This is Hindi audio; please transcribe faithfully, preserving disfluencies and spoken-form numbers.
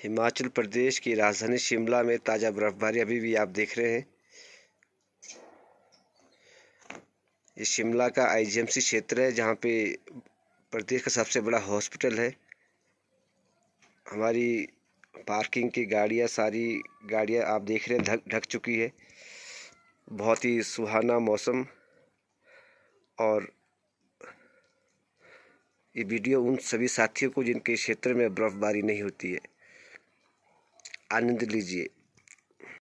हिमाचल प्रदेश की राजधानी शिमला में ताज़ा बर्फबारी अभी भी आप देख रहे हैं। ये शिमला का आईजीएमसी क्षेत्र है, जहाँ पे प्रदेश का सबसे बड़ा हॉस्पिटल है। हमारी पार्किंग की गाड़ियाँ, सारी गाड़ियाँ आप देख रहे हैं ढक ढक चुकी है। बहुत ही सुहाना मौसम। और ये वीडियो उन सभी साथियों को जिनके क्षेत्र में बर्फबारी नहीं होती है, आनंद लीजिए।